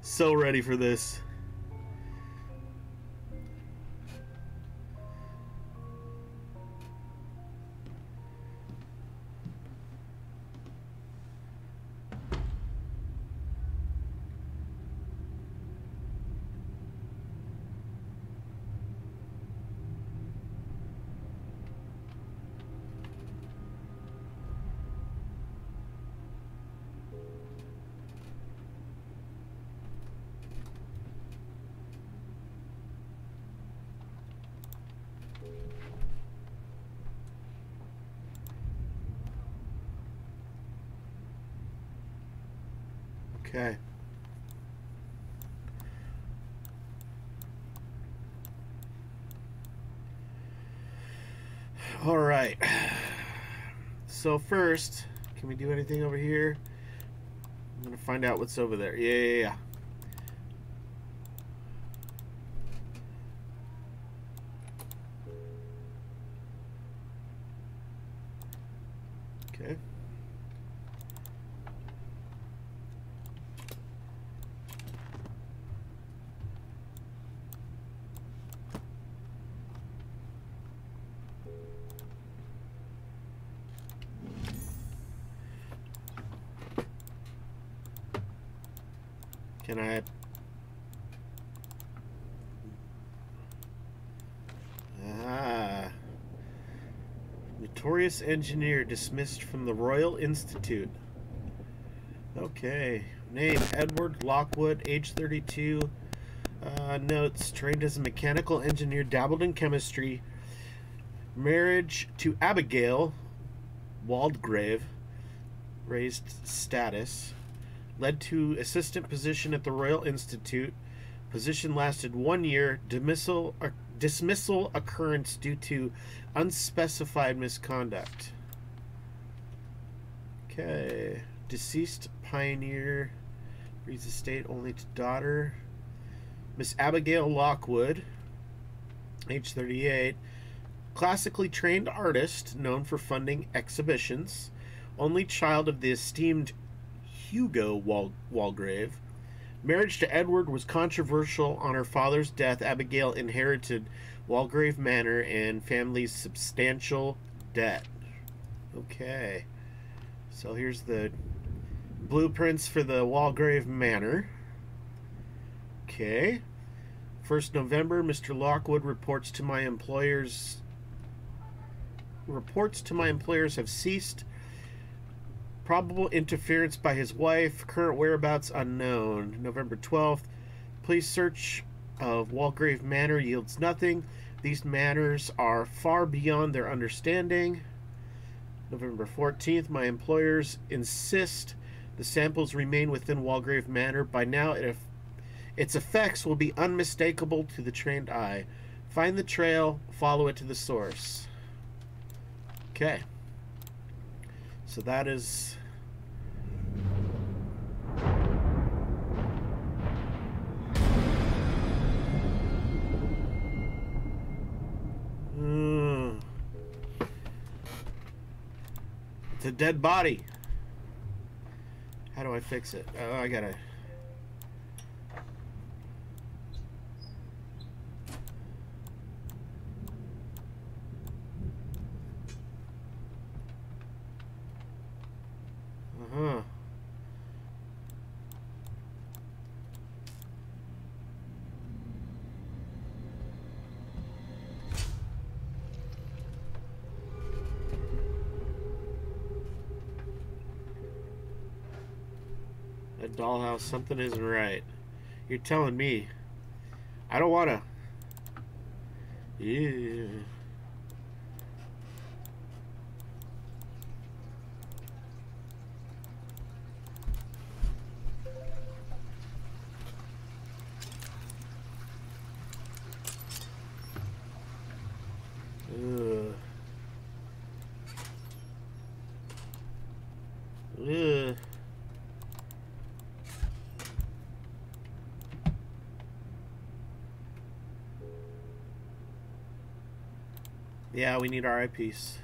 So ready for this. Okay. All right. So first, can we do anything over here? I'm gonna find out what's over there. Yeah. Okay. Can I? Notorious engineer dismissed from the Royal Institute. Okay. Name, Edward Lockwood, age 32. Notes, trained as a mechanical engineer, dabbled in chemistry. Marriage to Abigail Waldegrave, raised status. Led to assistant position at the Royal Institute. Position lasted 1 year. Dismissal occurrence due to unspecified misconduct. Okay. Deceased pioneer. Reads estate only to daughter. Miss Abigail Lockwood, age 38. Classically trained artist, known for funding exhibitions. Only child of the esteemed Hugo Waldegrave. Marriage to Edward was controversial. On her father's death, Abigail inherited Waldegrave Manor and family's substantial debt. Okay. So here's the blueprints for the Waldegrave Manor. Okay. 1st November, Mr. Lockwood reports to my employers have ceased. Probable interference by his wife. Current whereabouts unknown. November 12th. Police search of Waldegrave Manor yields nothing. These matters are far beyond their understanding. November 14th. My employers insist the samples remain within Waldegrave Manor. By now, its effects will be unmistakable to the trained eye. Find the trail. Follow it to the source. Okay. So that is... It's a dead body. How do I fix it? Oh, I gotta... That dollhouse, something isn't right. You're telling me. I don't want to. Yeah. Ugh. Ugh. Yeah, we need our eyepiece.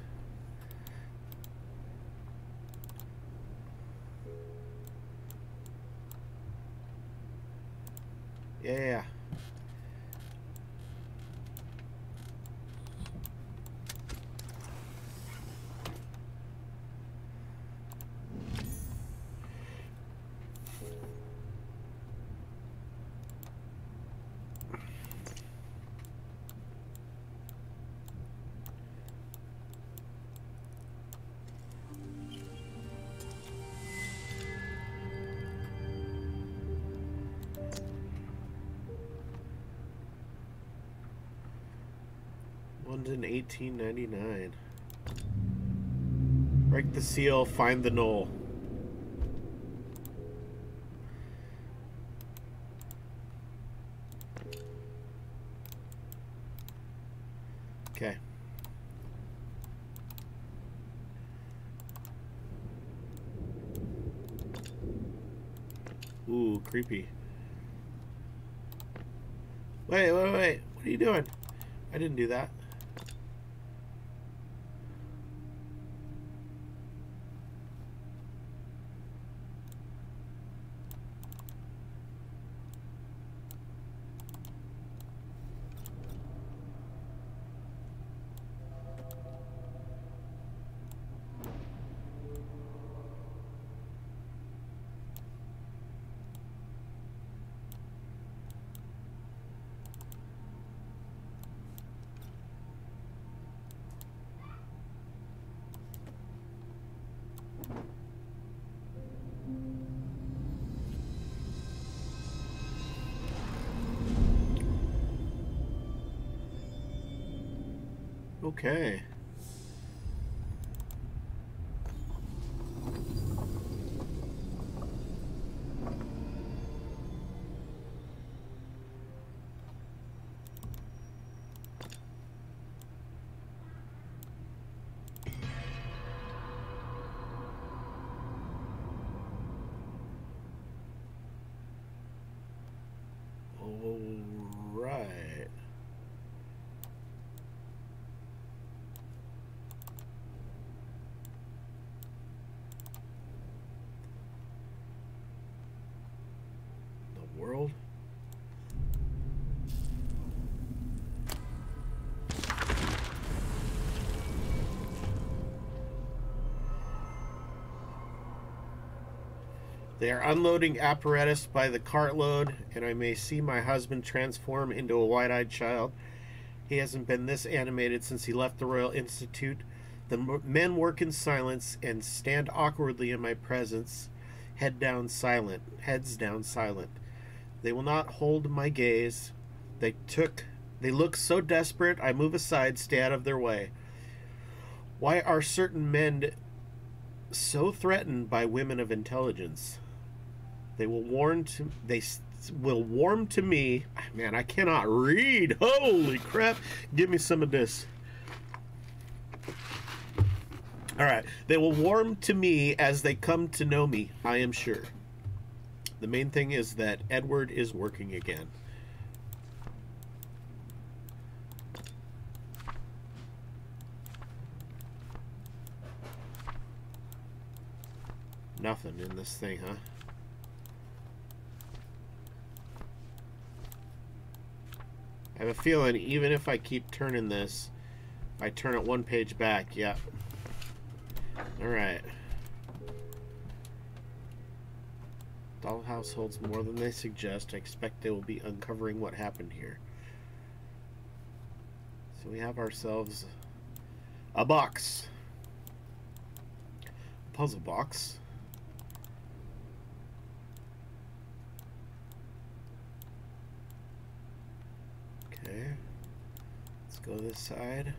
Yeah, yeah, yeah. London, 1899. Break the seal, find the knoll. Okay. Ooh, creepy. Wait, wait, wait. What are you doing? I didn't do that. Okay. All right. The world. They are unloading apparatus by the cartload, and I may see my husband transform into a wide-eyed child. He hasn't been this animated since he left the Royal Institute. The men work in silence and stand awkwardly in my presence, heads down silent. They will not hold my gaze. They look so desperate, I move aside, stay out of their way. Why are certain men so threatened by women of intelligence? They will warm to me. Man, I cannot read. Holy crap. Give me some of this. All right. They will warm to me as they come to know me, I am sure. The main thing is that Edward is working again. Nothing in this thing, huh? I have a feeling even if I keep turning this, if I turn it one page back, yeah. Alright. Dollhouse holds more than they suggest. I expect they will be uncovering what happened here. So we have ourselves a box. A puzzle box. Okay. Let's go this side.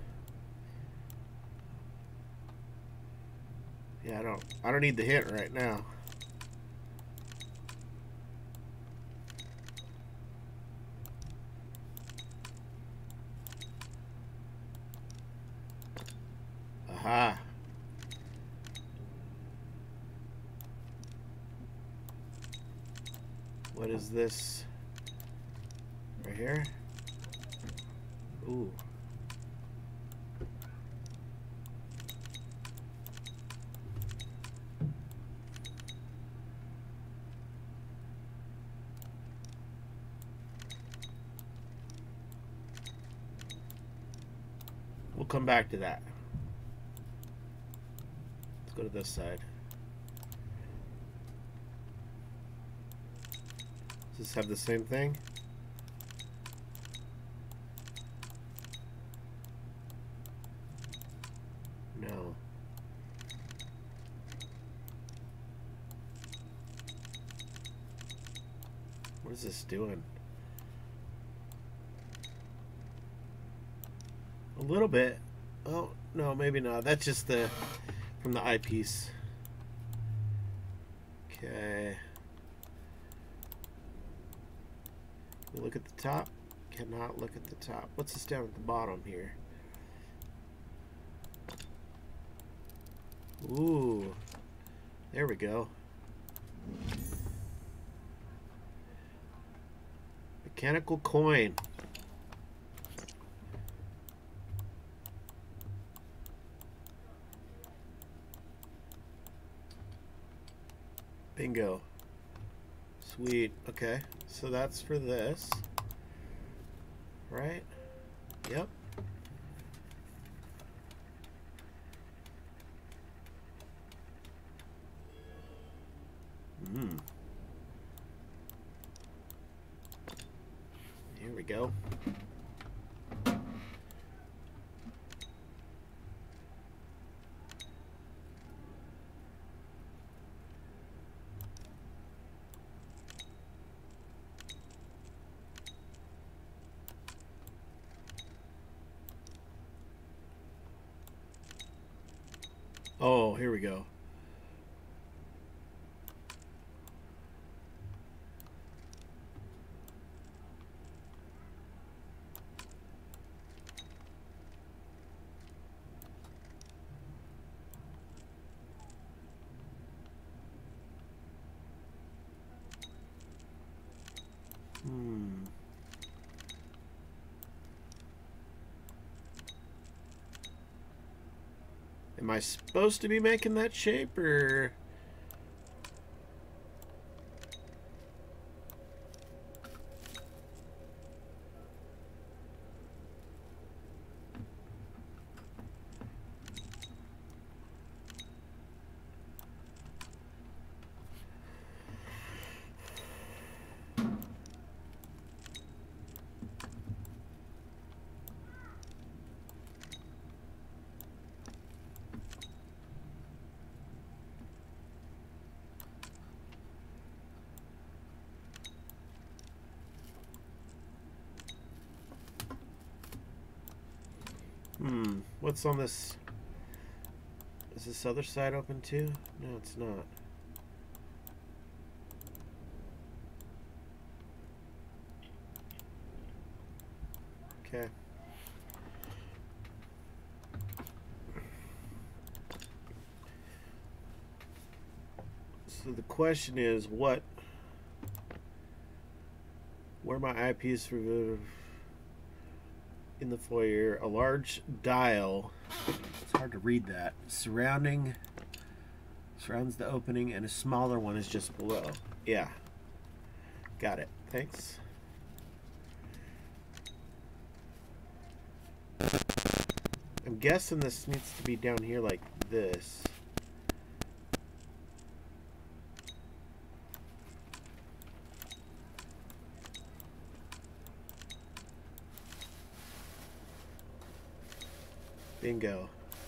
Yeah, I don't need the hint right now. Aha. What is this? Right here? Ooh. come back to that. Let's go to this side. Does this have the same thing? No. What is this doing? A little bit. Oh, no, maybe not. That's just the from the eyepiece. Okay. We look at the top. Cannot look at the top. What's this down at the bottom here? Ooh. There we go. Mechanical coin. Bingo. Sweet. Okay. So that's for this. Right? Yep. Here we go. Oh, here we go. Am I supposed to be making that shape, or... What's on this? Is this other side open too? No, it's not. Okay. So the question is, where my eyepiece for in the foyer, a large dial, it's hard to read that, surrounds the opening, and a smaller one is just below. Yeah, got it. Thanks. I'm guessing this needs to be down here like this. Bingo.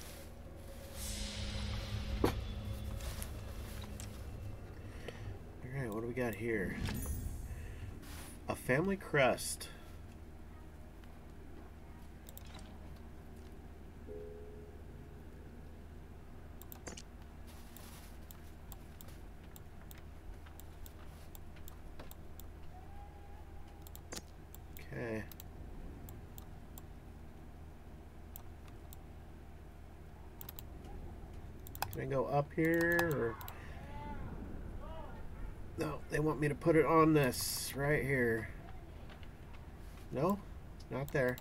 Alright, what do we got here? A family crest. Okay. Can I go up here, or... No, they want me to put it on this right here. No, not there.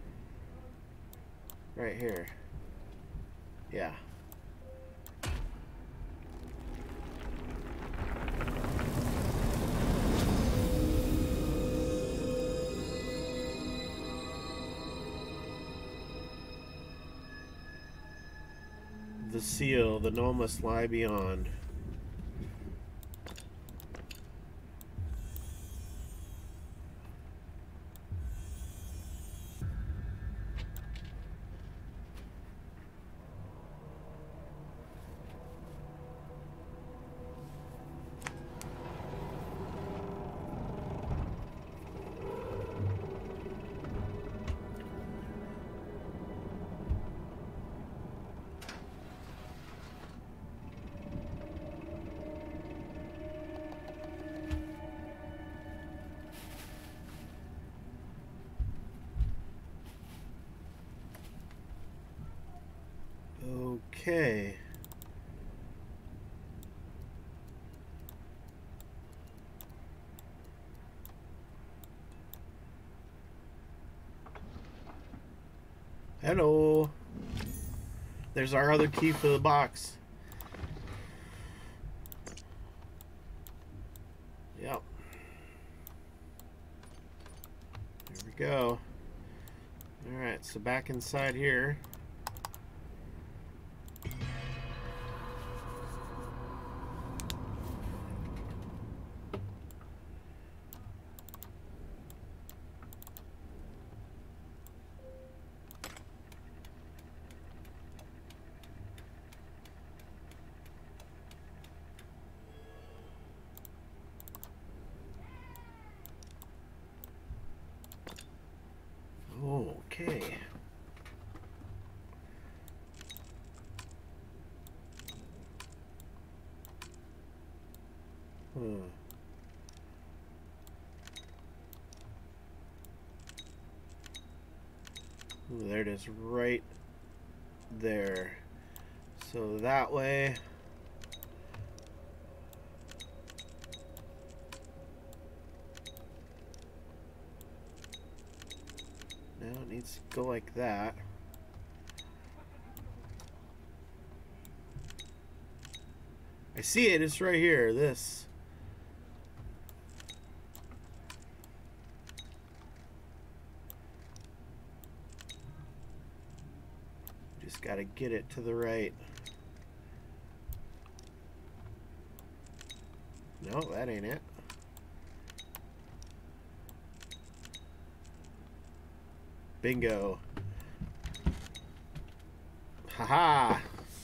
Right here. Yeah. the seal. The knoll must lie beyond. Okay. Hello. There's our other key for the box. Yep. There we go. Alright, so back inside here. Okay. Ooh, there it is, right there. So that way. Now it needs to go like that. I see it, it's right here, this. Just gotta get it to the right. No, that ain't it. Bingo. Haha.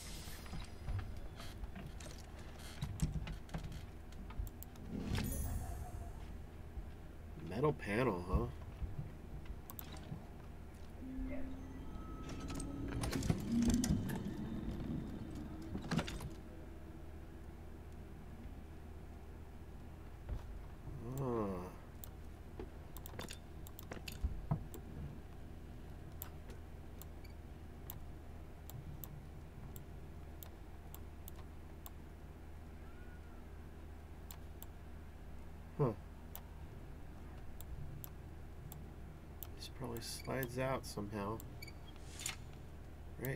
Metal panel, huh? This probably slides out somehow, right?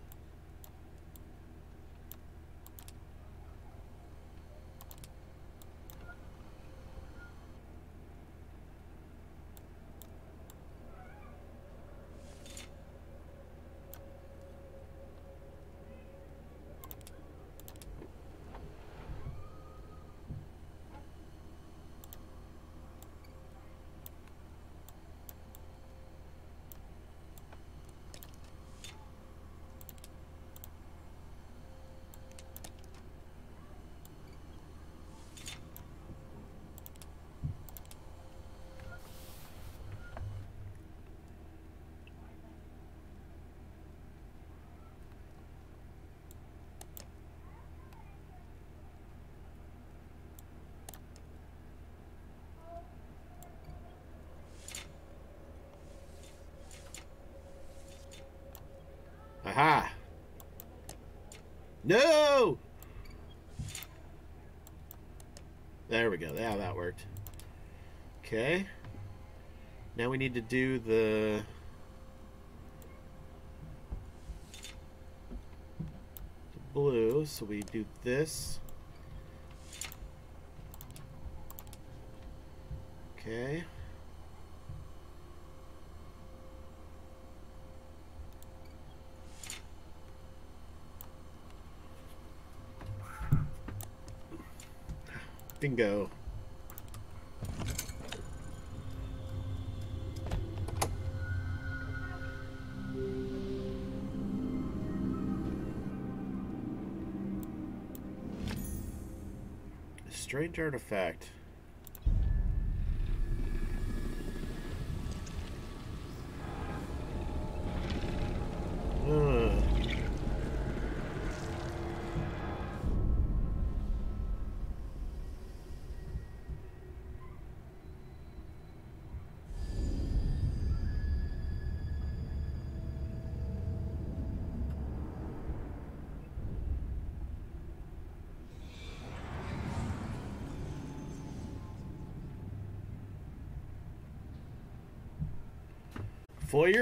Aha! No! There we go. Yeah, that worked. Okay. Now we need to do the blue. So we do this. Okay. Bingo. Strange artifact. Foyer